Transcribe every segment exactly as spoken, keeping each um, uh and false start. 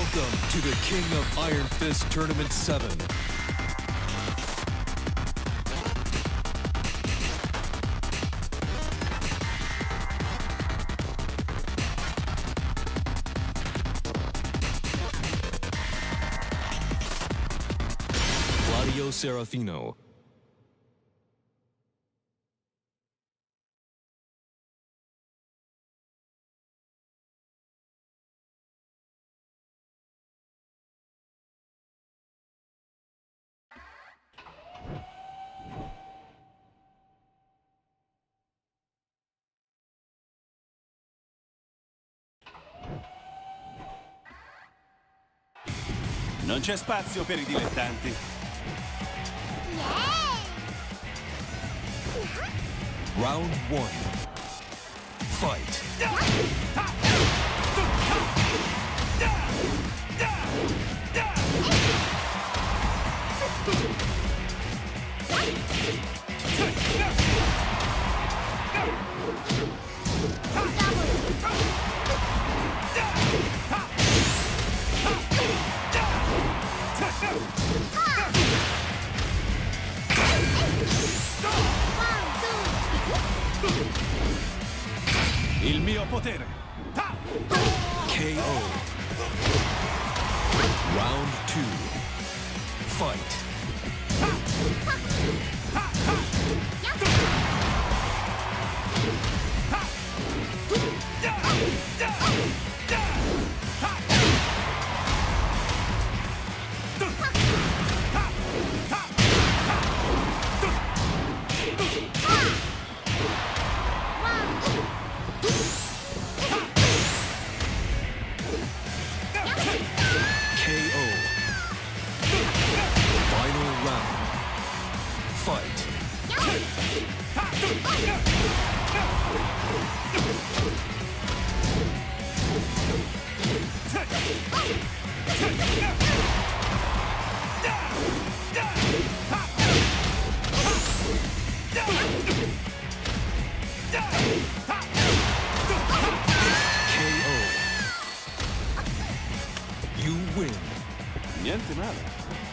Welcome to the King of Iron Fist Tournament seven. Claudio Serafino. Non c'è spazio per i dilettanti. Round one. Fight. Il mio potere. K O. Round two. Fight. Niente male.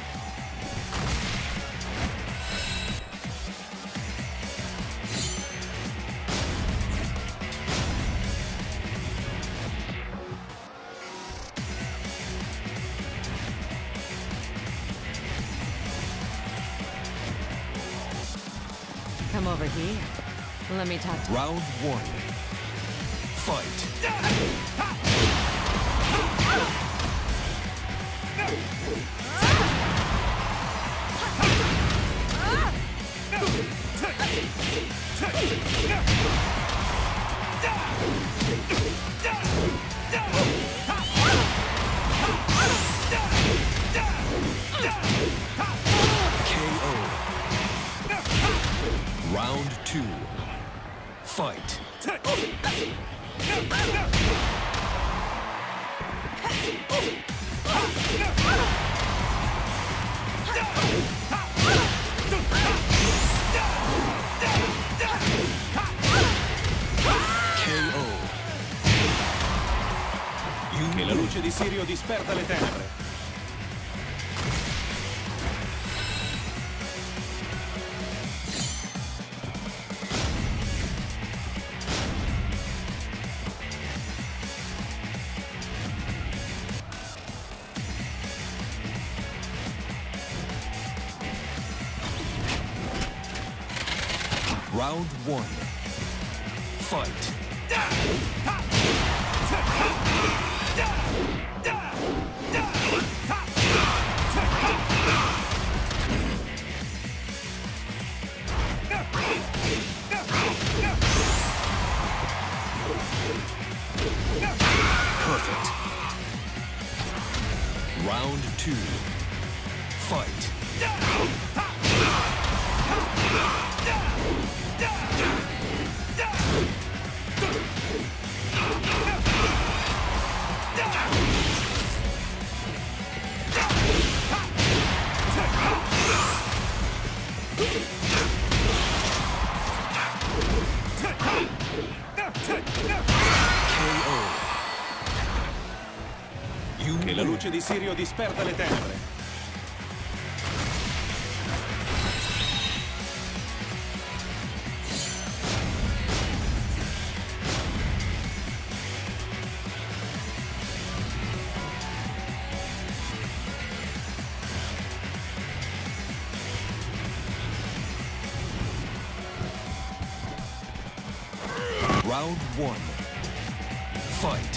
Come over here. Let me talk to you. Round one. Fight. K O. Round two. Fight. Che la luce di Sirio disperda le tenebre. Round one. Fight. Perfect. Round two. Fight. la luce di Sirio disperda le tenebre. Round one. Fight.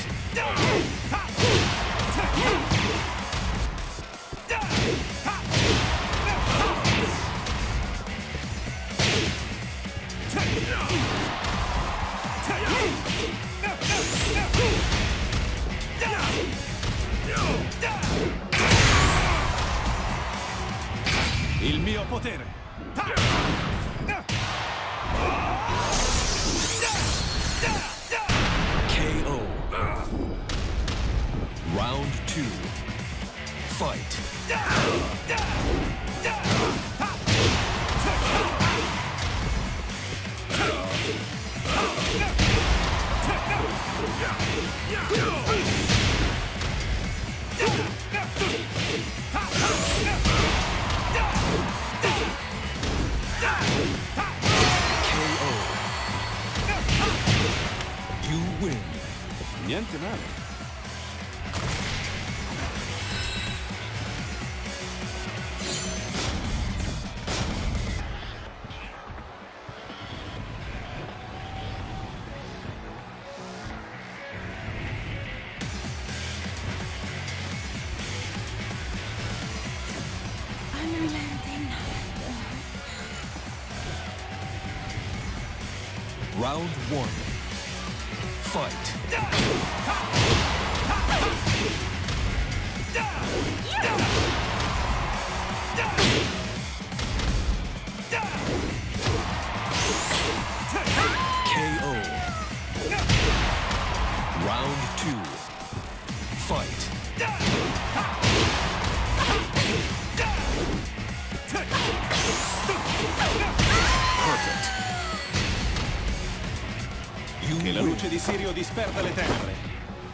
Il mio potere. K O. Round two. Fight. K O. You win. Niente male. Unrelenting. Round one. Fight. K O. Round two. Fight. Perfect. You Che la win. luce di Sirio disperda le tenebre.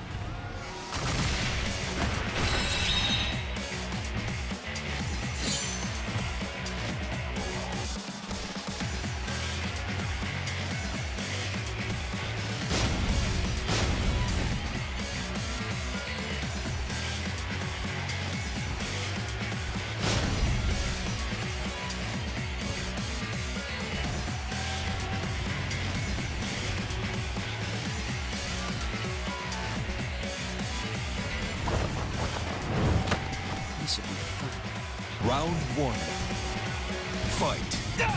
This should be fun. Round one. Fight.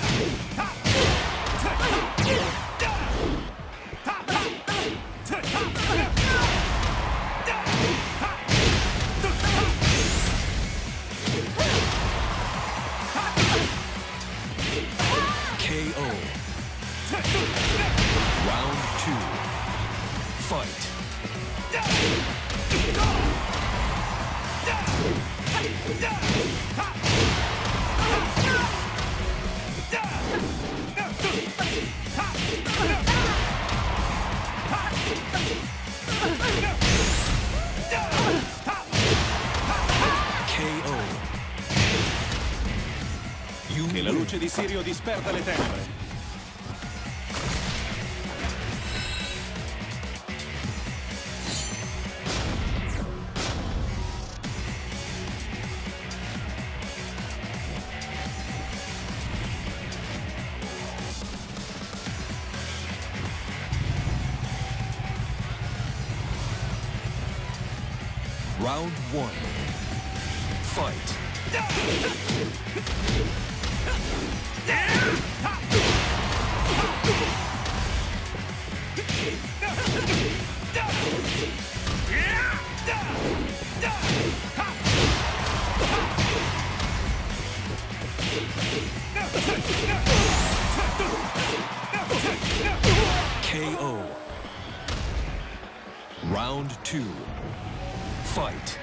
K O. Round two. Fight. K O. You Che la win. luce di Sirio disperda le tenebre. Round one. Fight. K O. Round two. Fight.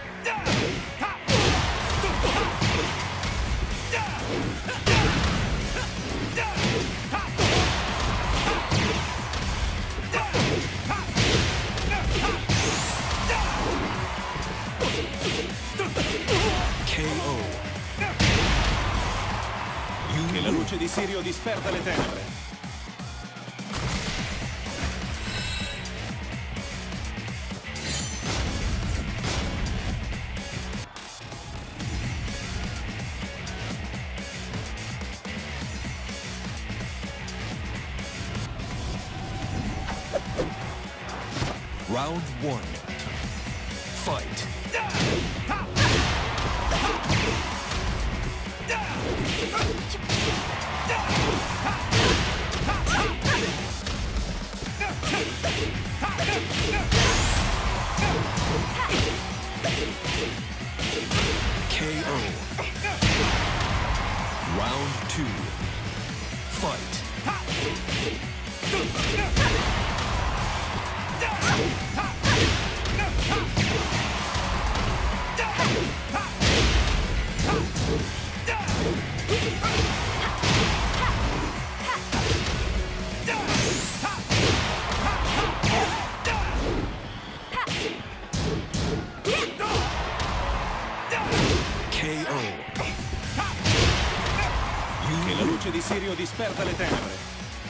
Che la luce di Sirio disperda le tenebre. Round one. Fight. K O. Round two. Fight. K O. Che la luce di Sirio disperda le tenebre.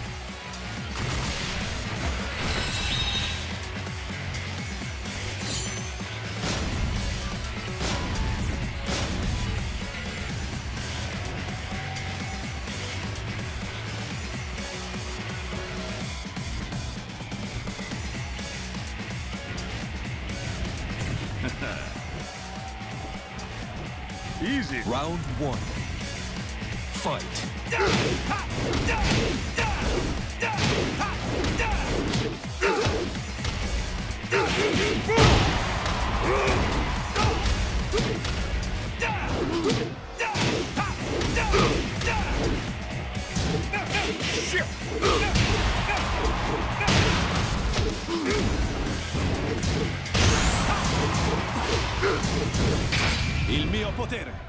Easy. Round one. Fight. Il mio potere.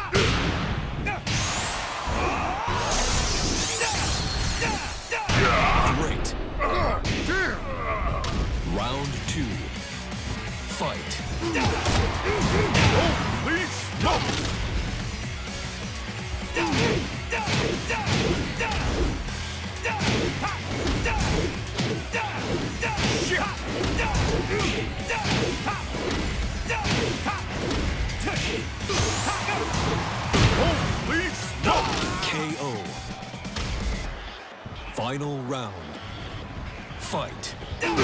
Great. Round two. Fight. Holy smoke! Holy smoke! K O. Final round. Fight.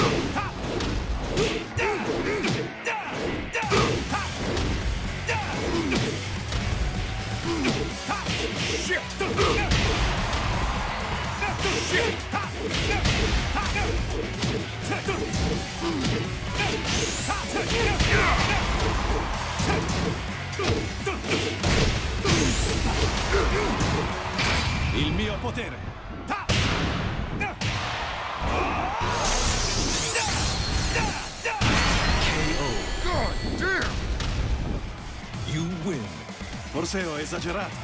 Il mio potere. K O. God damn! You win. Forse ho esagerato.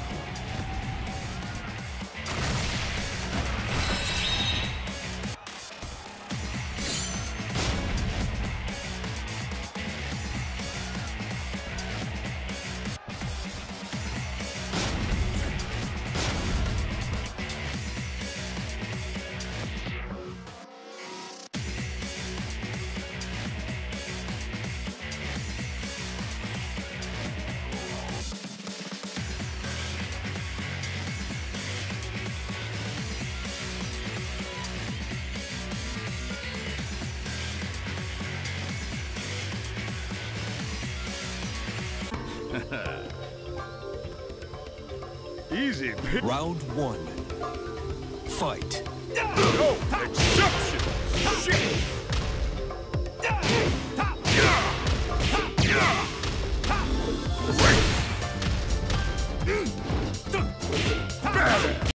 Easy. Round one. Fight. No exception. Shit.